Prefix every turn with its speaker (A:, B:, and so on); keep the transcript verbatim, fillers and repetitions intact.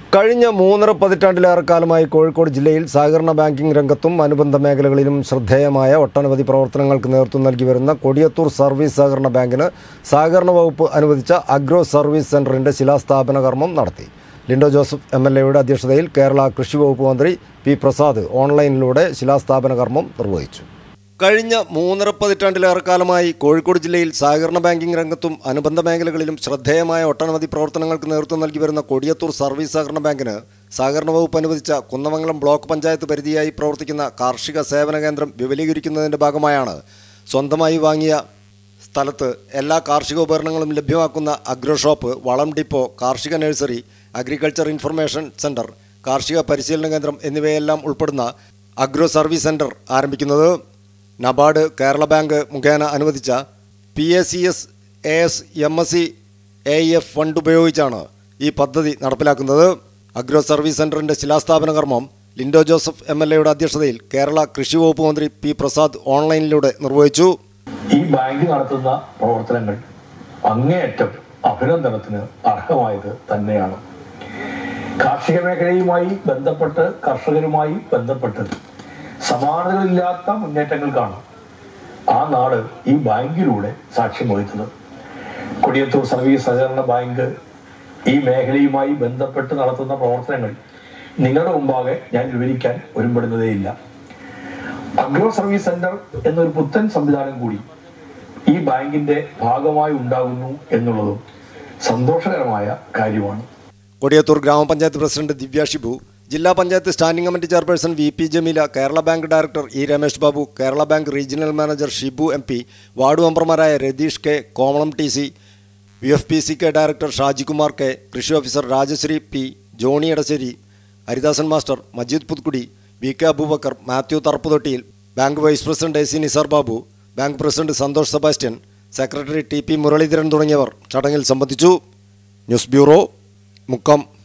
A: കഴിഞ്ഞ മൂന്നര പതിറ്റാണ്ടിലേറെ കാലമായി കോഴിക്കോട് ജില്ലയിൽ സഹകരണ ബാങ്കിംഗ് രംഗത്തും അനുബന്ധ മേഖലകളിലും ശ്രദ്ധേയമായ ഒട്ടനവധി പ്രവർത്തനങ്ങൾക്ക് നേതൃത്വം നൽകി വരുന്ന കൊടിയത്തൂർ സർവീസ് സഹകരണ ബാങ്കിന് സഹകരണ വകുപ്പ് അനുവദിച്ച അഗ്രോ സർവീസ് സെന്ററിന്റെ ശിലാസ്ഥാപന കർമ്മം നടത്തി. ലിൻഡോ ജോസഫ് എം എൽ എയുടെ അധ്യക്ഷതയിൽ കേരള കൃഷി വകുപ്പ് മന്ത്രി പി പ്രസാദ് ഓൺലൈനിലൂടെ ശിലാസ്ഥാപന കർമ്മം നിർവഹിച്ചു. കഴിഞ്ഞ മൂന്നര പതിറ്റാണ്ടിലേറെ കാലമായി കോഴിക്കോട് ജില്ലയിൽ സഹകരണ ബാങ്കിംഗ് രംഗത്തും അനുബന്ധ മേഖലകളിലും ശ്രദ്ധേയമായ ഒട്ടനവധി പ്രവർത്തനങ്ങൾക്ക് നേതൃത്വം നൽകി വരുന്ന കൊടിയത്തൂർ സർവീസ് സഹകരണ ബാങ്കിന് സഹകരണ വകുപ്പ് അനുവദിച്ച കുന്നമംഗലം ബ്ലോക്ക് പഞ്ചായത്ത് പരിധിയായി പ്രവർത്തിക്കുന്ന കാർഷിക സേവന കേന്ദ്രം വിപുലീകരിക്കുന്നതിൻ്റെ ഭാഗമായാണ് സ്വന്തമായി വാങ്ങിയ സ്ഥലത്ത് എല്ലാ കാർഷിക ഉപകരണങ്ങളും ലഭ്യമാക്കുന്ന അഗ്രോ ഷോപ്പ്, വളം ഡിപ്പോ, കാർഷിക നഴ്സറി, അഗ്രികൾച്ചർ ഇൻഫർമേഷൻ സെന്റർ, കാർഷിക പരിശീലന കേന്ദ്രം എന്നിവയെല്ലാം ഉൾപ്പെടുന്ന അഗ്രോ സർവീസ് സെന്റർ ആരംഭിക്കുന്നത്. നബാർഡ്, കേരള ബാങ്ക് മുഖേന അനുവദിച്ച P A C S A S M S C A F fund ഉപയോഗിച്ചാണ് ഈ പദ്ധതി നടപ്പിലാക്കുന്നത്. അഗ്രോ സർവീസ് സെന്ററിന്റെ ശിലാസ്ഥാപന കർമ്മം ലിൻഡോ ജോസഫ് എം എൽ എയുടെ അധ്യക്ഷതയിൽ കേരള കൃഷി വകുപ്പ് മന്ത്രി പി പ്രസാദ് ഓൺലൈനിലൂടെ നിർവഹിച്ചു.
B: ഈ ബാങ്ക് നടത്തുന്ന പ്രവർത്തനങ്ങൾ അങ്ങേയറ്റം അഭിനന്ദനത്തിന് അർഹമായത് തന്നെയാണ്. കാർഷിക മേഖലയുമായി ബന്ധപ്പെട്ട് കർഷകരുമായി ബന്ധപ്പെട്ട് സമാനതകളില്ലാത്ത മുന്നേറ്റങ്ങൾക്കാണ് ആ നാട് ഈ ബാങ്കിലൂടെ സാക്ഷ്യം വഹിച്ചത്. കൊടിയത്തൂർ സർവീസ് സഹകരണ ബാങ്ക് ഈ മേഖലയുമായി ബന്ധപ്പെട്ട് നടത്തുന്ന പ്രവർത്തനങ്ങൾ നിങ്ങളുടെ മുമ്പാകെ ഞാൻ വിവരിക്കാൻ ഒരുമ്പെടുന്നതേയില്ല. അഗ്രോ സർവീസ് സെന്റർ എന്നൊരു പുത്തൻ സംവിധാനം കൂടി ഈ ബാങ്കിന്റെ ഭാഗമായി ഉണ്ടാകുന്നു എന്നുള്ളതും സന്തോഷകരമായ കാര്യമാണ്.
A: കൊടിയത്തൂർ ഗ്രാമപഞ്ചായത്ത് പ്രസിഡന്റ് ദിവ്യ ഷിബു, ജില്ലാ panchayat standing committee chairperson V P Jameela, Kerala bank director E Ramesh Babu, Kerala bank regional manager Shibu M P, ward മെമ്പർമാരായ Ratheesh K, Komalam T C, V F P C K director Shajikumar K, കൃഷി officer Rajasree P, Johnny Edassery, Haridasan master, Majeed Puthukudi, V K Aboobacker, Mathew Tharapputhottiyil, bank vice president A C Nisar Babu, bank president Santhosh Sebastian, secretary T P Muraleedharan തുടങ്ങിയവർ ചടങ്ങിൽ സംബന്ധിച്ചു. News bureau, Mukkam.